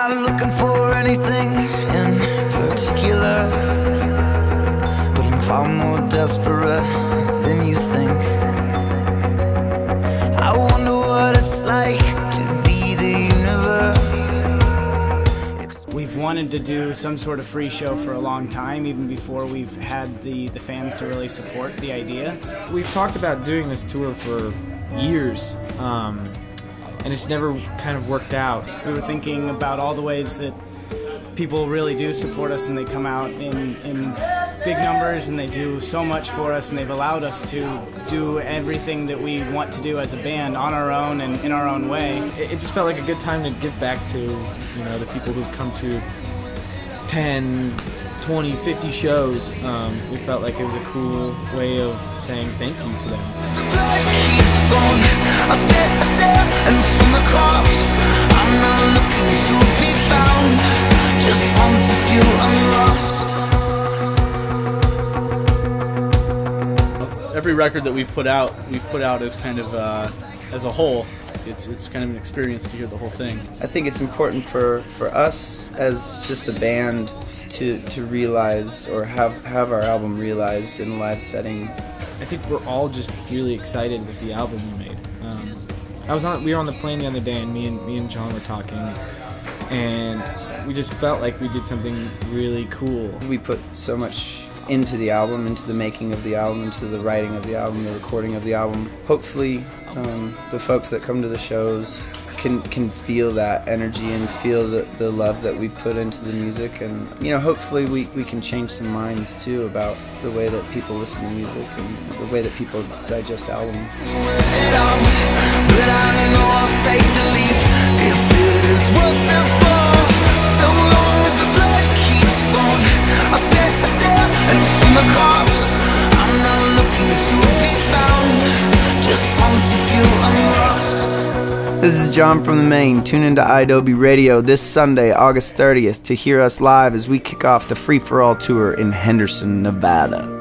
not looking for anything in particular, but I'm far more desperate than you think. I wonder what it's like to be the universe. We've wanted to do some sort of free show for a long time, even before we've had the fans to really support the idea. We've talked about doing this tour for years, and it's never kind of worked out. We were thinking about all the ways that people really do support us, and they come out in big numbers, and they do so much for us, and they've allowed us to do everything that we want to do as a band on our own and in our own way. It just felt like a good time to give back to, you know, the people who've come to 10, 20, 50 shows. We felt like it was a cool way of saying thank you to them. I'm not looking to be found, just want to feel I'm lost. Every record that we've put out as kind of as a whole. It's kind of an experience to hear the whole thing. I think it's important for us as just a band to realize, or have our album realized in a live setting. I think we're all just really excited with the album we made. We were on the plane the other day, and me and John were talking, and we just felt like we did something really cool. We put so much into the album, into the making of the album, into the writing of the album, the recording of the album. Hopefully the folks that come to the shows can feel that energy and feel the love that we put into the music, and you know, hopefully we can change some minds too about the way that people listen to music and the way that people digest albums. This is John from the Maine. Tune into idobi Radio this Sunday, August 30th, to hear us live as we kick off the Free For All tour in Henderson, Nevada.